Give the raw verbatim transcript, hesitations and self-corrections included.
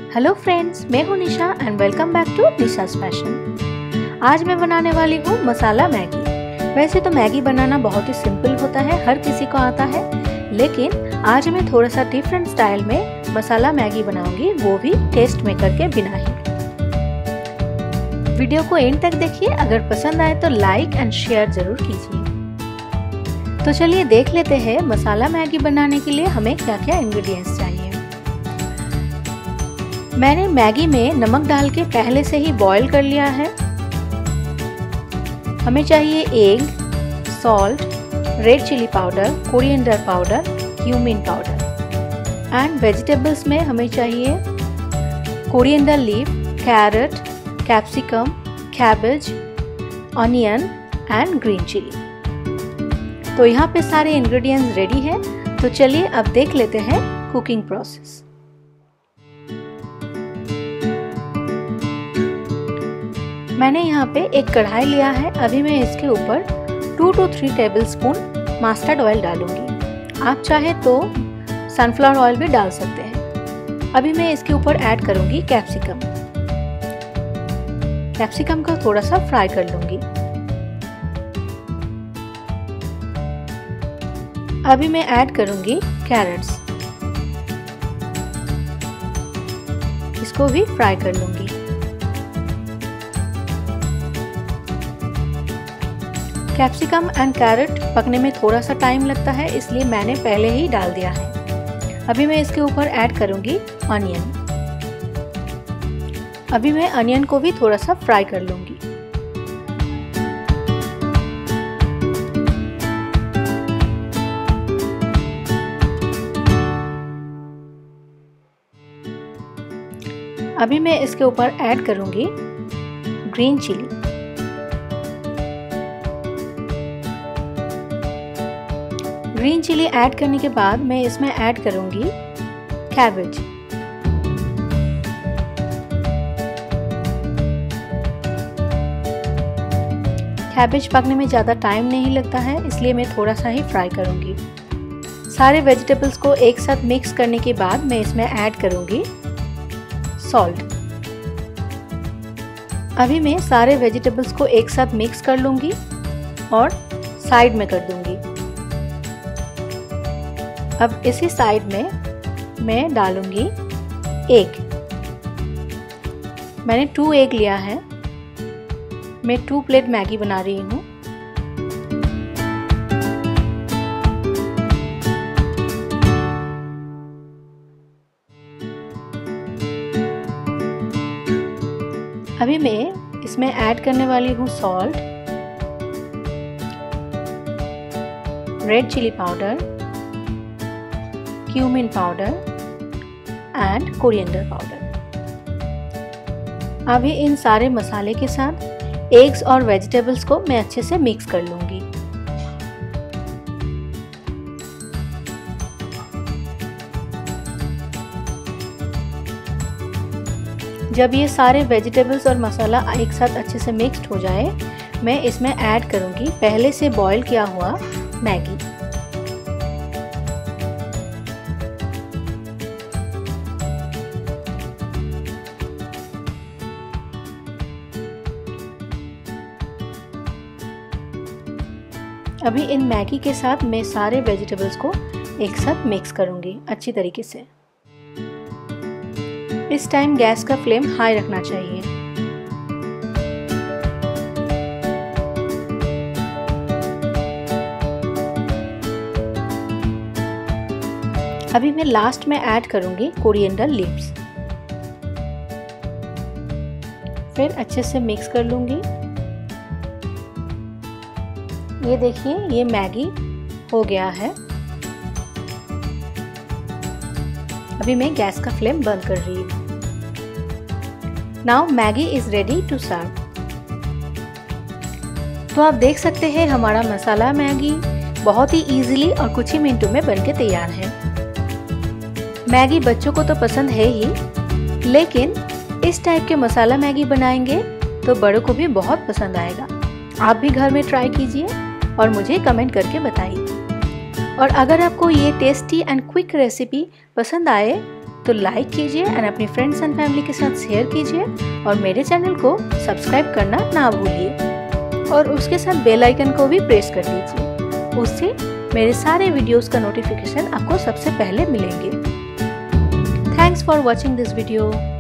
Hello friends, मैं हूं Nisha and welcome back to Nisha's fashion. आज मैं बनाने वाली हूं मसाला मैगी। वैसे तो मैगी बनाना बहुत ही सिंपल होता है, हर किसी को आता है, लेकिन आज मैं थोड़ा सा डिफरेंट स्टाइल में मसाला मैगी बनाऊंगी, वो भी टेस्ट मेकर के बिना ही। वीडियो को एंड तक देखिए, अगर पसंद आए तो लाइक एंड शेयर जरूर कीजिए। तो चलिए देख लेते हैं मसाला मैगी बनाने के लिए हमें क्या क्या इंग्रेडिएंट्स चाहिए। मैंने मैगी में नमक डाल के पहले से ही बॉईल कर लिया है। हमें चाहिए egg, salt, red chilli powder, coriander powder, cumin powder and vegetables में हमें चाहिए coriander leaf, carrot, capsicum, cabbage, onion and green chilli. तो यहाँ पे सारे इंग्रेडिएंट्स रेडी हैं। तो चलिए अब देख लेते हैं कुकिंग प्रोसेस। मैंने यहाँ पे एक कढ़ाई लिया है। अभी मैं इसके ऊपर two to three tablespoon mustard oil डालूंगी। आप चाहे तो सनफ्लावर ऑयल भी डाल सकते हैं। अभी मैं इसके ऊपर ऐड करूंगी कैप्सिकम। कैप्सिकम को थोड़ा सा फ्राई कर लूंगी। अभी मैं ऐड करूंगी कैरेट्स, इसको भी फ्राई कर लूंगी। कैप्सिकम एंड कैरेट पकने में थोड़ा सा टाइम लगता है, इसलिए मैंने पहले ही डाल दिया है। अभी मैं इसके ऊपर ऐड करूंगी ऑनियन। अभी मैं ऑनियन को भी थोड़ा सा फ्राई कर लूंगी। अभी मैं इसके ऊपर ऐड करूंगी green chilli. Green chilli add करने के बाद मैं इसमें ऐड करूंगी कैबेज। कैबेज पकने में ज़्यादा टाइम नहीं लगता है, इसलिए मैं थोड़ा सा ही फ्राई करूंगी। सारे वेजिटेबल्स को एक साथ मिक्स करने के बाद मैं इसमें ऐड करूंगी सॉल्ट। अभी मैं सारे वेजिटेबल्स को एक साथ मिक्स कर लूंगी और साइड में कर दूंगी। अब इसी साइड में मैं डालूंगी एग। मैंने टू एग लिया है। मैं टू प्लेट मैगी बना रही हूँ। अभी मैं इसमें ऐड करने वाली हूँ salt, red chilli powder, cumin powder and coriander powder. अभी इन सारे मसाले के साथ एग्स और वेजिटेबल्स को मैं अच्छे से मिक्स कर लूंगी। जब ये सारे वेजिटेबल्स और मसाला एक साथ अच्छे से मिक्स्ड हो जाए, मैं इसमें ऐड करूंगी पहले से बॉईल किया हुआ मैगी। अभी इन मैगी के साथ मैं सारे वेजिटेबल्स को एक साथ मिक्स करूंगी अच्छी तरीके से। इस टाइम गैस का फ्लेम हाई रखना चाहिए। अभी मैं लास्ट में ऐड करूंगी कोरिएंडर लीव्स। फिर अच्छे से मिक्स कर लूंगी। ये देखिए, ये मैगी हो गया है। अभी मैं गैस का फ्लेम बंद कर रही हूँ। Now Maggi is ready to serve. तो आप देख सकते हैं हमारा मसाला मैगी बहुत ही इजीली और कुछ ही मिनटों में बनके तैयार है। मैगी बच्चों को तो पसंद है ही, लेकिन इस टाइप के मसाला मैगी बनाएंगे तो बड़ों को भी बहुत पसंद आएगा। आप भी घर में ट्राई कीजिए और मुझे कमेंट करके बताइए। और अगर आपको ये टेस्टी एंड क्विक रेसिपी पसंद आए तो लाइक कीजिए एंड अपनी फ्रेंड्स एंड फैमिली के साथ शेयर कीजिए और मेरे चैनल को सब्सक्राइब करना ना भूलिए और उसके साथ बेल आइकन को भी प्रेस कर दीजिए। उससे मेरे सारे वीडियोस का नोटिफिकेशन आपको सबसे पहले मिलेंगे। Thanks for watching this video.